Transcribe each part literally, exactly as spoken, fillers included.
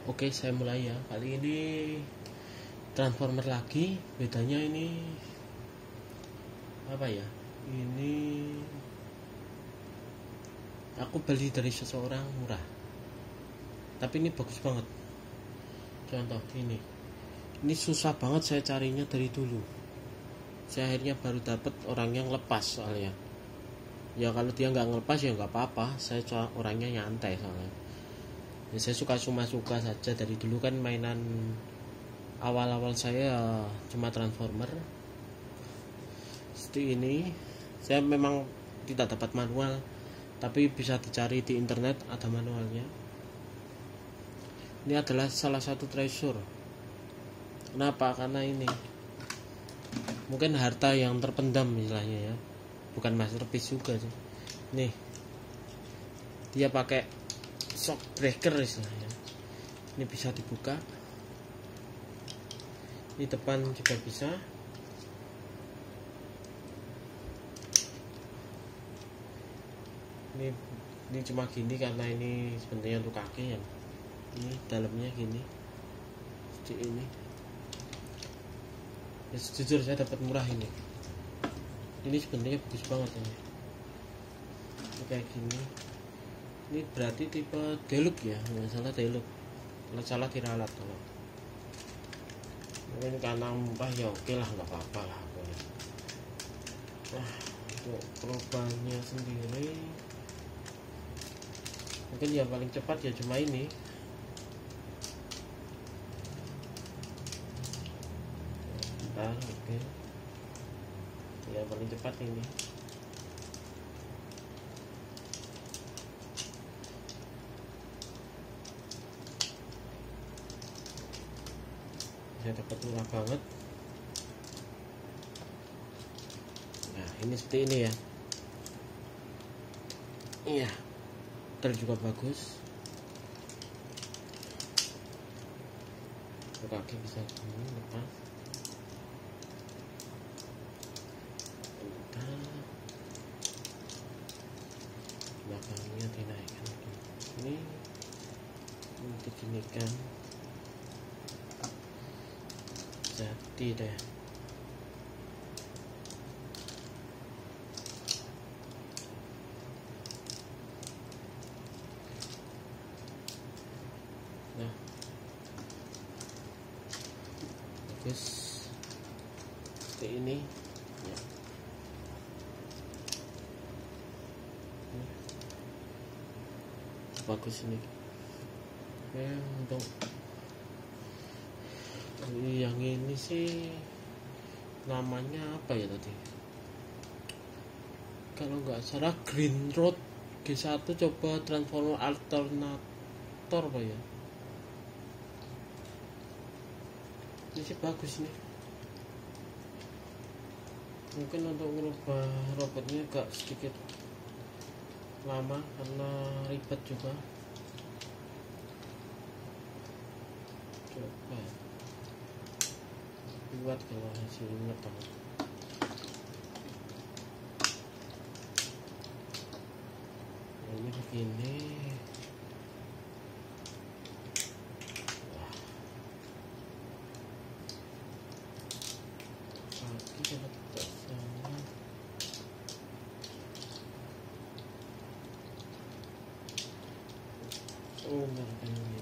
Oke, saya mulai ya. Kali ini transformer lagi. Bedanya ini apa ya? Ini aku beli dari seseorang murah. Tapi ini bagus banget. Contoh ini. Ini susah banget saya carinya dari dulu. Saya akhirnya baru dapat orang yang lepas soalnya. Ya kalau dia nggak ngelepas ya nggak apa-apa. Saya orangnya nyantai soalnya. Ya, saya suka cuma suka saja dari dulu kan mainan awal-awal saya cuma transformer seperti ini. Saya memang tidak dapat manual, tapi bisa dicari di internet, ada manualnya. Ini adalah salah satu treasure. Kenapa? Karena ini mungkin harta yang terpendam istilahnya ya, bukan masterpiece juga sih. Nih dia pakai shock breaker istilahnya. Ini bisa dibuka, di depan juga bisa. Ini ini cuma gini karena ini sebenarnya untuk kaki ya. Ini dalamnya gini, seperti ini. Ya, jujur saya dapat murah ini. Ini sebenarnya bagus banget ini. Ini kayak gini. Ini berarti tipe deluxe ya, nggak salah deluxe. Kalau salah diralat kalau. Mungkin karena murah ya oke lah, nggak apa-apa lah. Nah, untuk perubahannya sendiri mungkin yang paling cepat ya cuma ini. Bentar, oke. Ya paling cepat ini. Saya dapat murah banget. Nah ini seperti ini ya. Iya, ter juga bagus. Kaki bisa gini lepas. Belakangnya dinaikkan ini untuk dinaikkan. Jadi deh. Nah, bagus seperti ini ya. Bagus ini. Oke, untuk yang ini sih namanya apa ya tadi, kalau nggak salah Green Road G satu. Coba transformer alternator apa ya, ini sih bagus nih. Mungkin untuk merubah robotnya agak sedikit lama karena ribet juga. Coba buat kalau hasilnya tahu. Nah, ini begini. Wah. Kaki dapat sama. Oh, benar ini.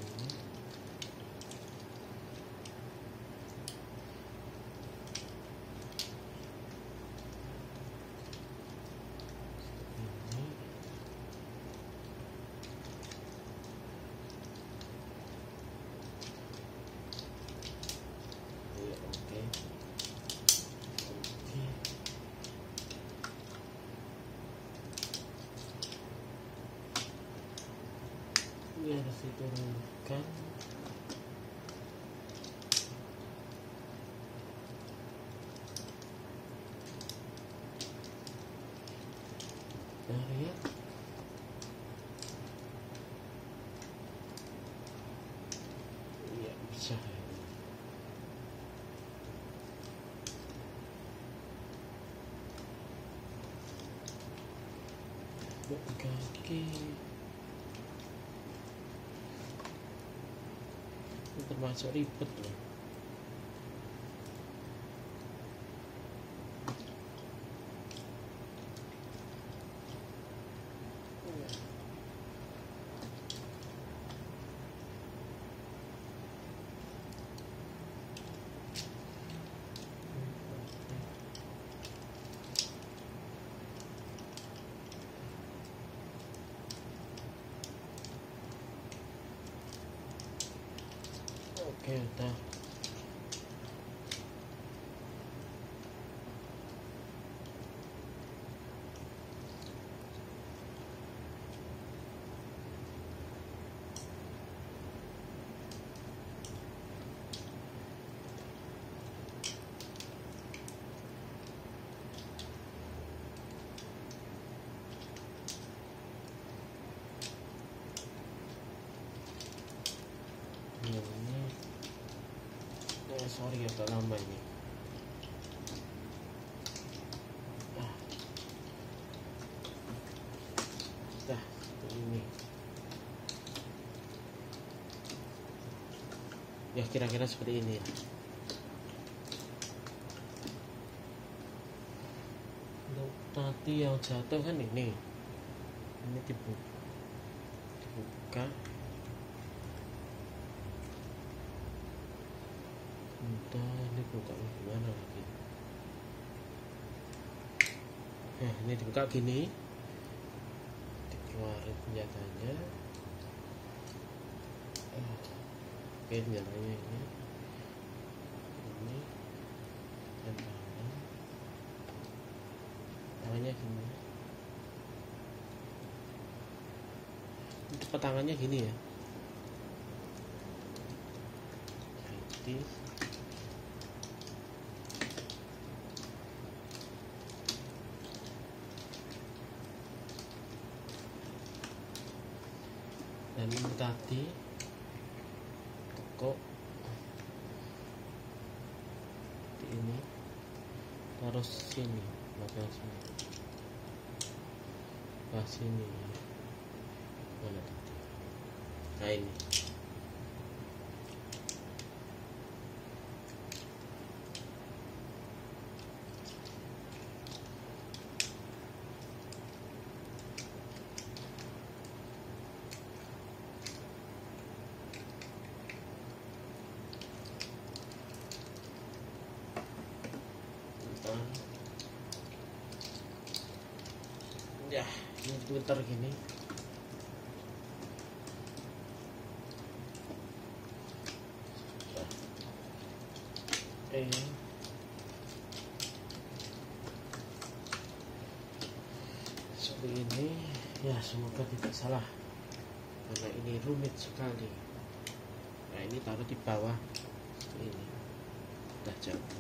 Ini harus diturunkan. Nah, lihat. Iya, bisa. Kaki Ini termasuk ribet loh. Oke, udah. Ini, oh, sorry agak lama ini. Ah. Dah, ini. Ya kira-kira seperti ini ya. Untuk tadi yang jatuh kan ini. Ini dibuka. Dibuka. Entah ini buka gimana lagi. Nah ini dibuka gini, dikeluarin senjatanya. Oke, senjatanya ini, ini dan tangan, tangannya gini. Untuk tangannya gini ya. Jadi dan ini tadi tekuk di ini taruh sini, belakang sini, ke sini, mana tadi? Nah ini. Ya, ini putar gini. Eh, seperti ini. Ya, semoga tidak salah. Karena ini rumit sekali. Nah, ini taruh di bawah. Seperti ini. Udah jauh.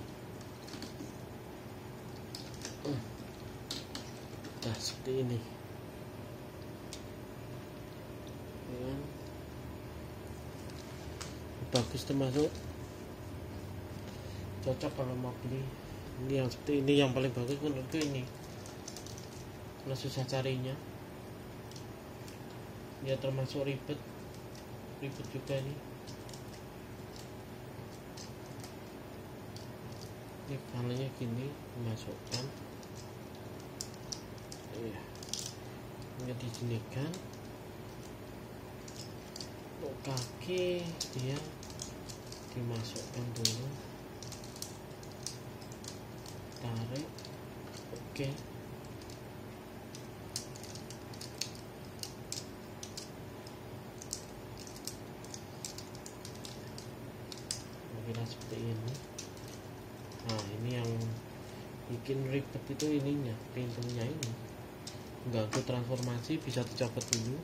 Uh. Nah seperti ini ya. Bagus, termasuk cocok kalau mau beli ini yang seperti ini. Yang paling bagus menurutku ini, kalau susah carinya ya, termasuk ribet ribet juga ini. Ini panelnya gini, dimasukkan. Iya, ini dijenikan. Untuk kaki dia dimasukkan dulu, tarik. Oke, kira seperti ini. Nah ini yang bikin ribet itu ininya, pintunya ini mengganggu transformasi. Bisa dicopot dulu.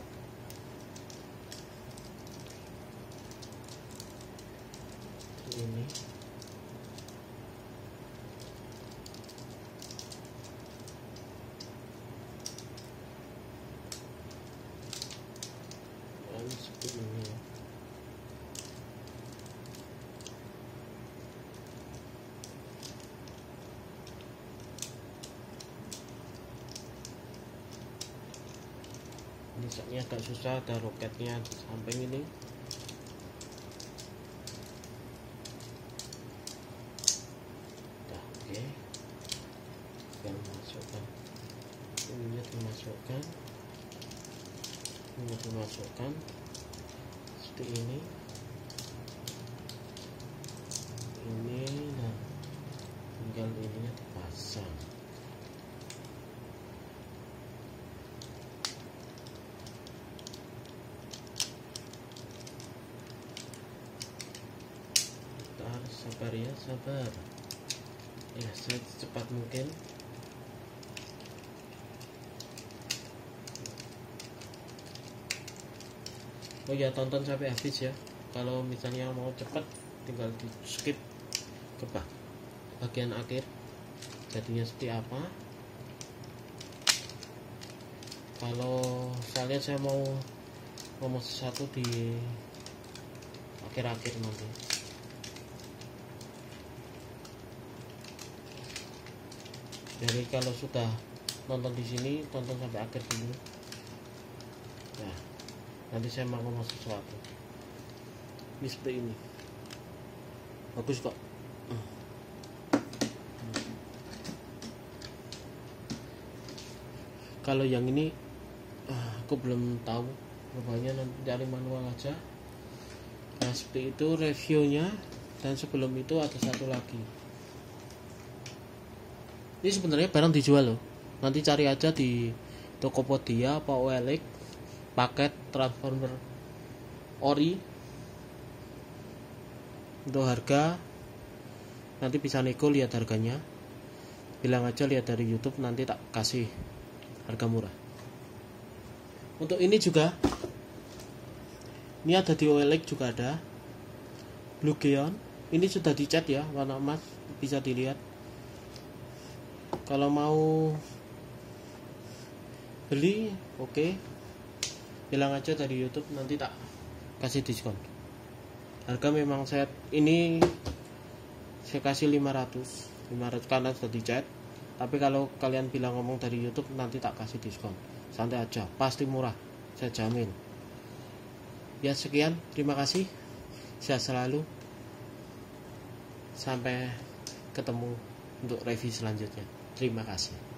Ini dan seperti ini ya. Ini agak susah, ada roketnya di samping ini. dimasukkan seperti ini ini nah tinggal ininya dipasang. Bentar, sabar ya, sabar ya, secepat mungkin. Oh ya, tonton sampai habis ya. Kalau misalnya mau cepat tinggal di skip ke bagian akhir jadinya seperti apa. Kalau misalnya saya mau ngomong sesuatu di akhir-akhir nanti. Jadi kalau sudah nonton di sini tonton sampai akhir dulu. Nah, nanti saya mau ngomong sesuatu. Ini seperti ini. Bagus kok. Kalau yang ini aku belum tahu, rupanya nanti cari manual aja. Nah seperti itu reviewnya. Dan sebelum itu ada satu lagi. Ini sebenarnya barang dijual loh. Nanti cari aja di Tokopedia apa O L X, paket transformer ori. Untuk harga nanti bisa nego, lihat harganya. Bilang aja lihat dari YouTube, nanti tak kasih harga murah. Untuk ini juga, ini ada di O L X juga ada Blue Geon. Ini sudah dicat ya, warna emas, bisa dilihat. Kalau mau beli, oke, okay. Bilang aja dari YouTube, nanti tak kasih diskon. Harga memang saya ini saya kasih lima ratus karena sudah dicat. Tapi kalau kalian bilang ngomong dari YouTube, nanti tak kasih diskon. Santai aja, pasti murah, saya jamin. Ya sekian, terima kasih. Sehat selalu. Sampai ketemu untuk review selanjutnya. Terima kasih.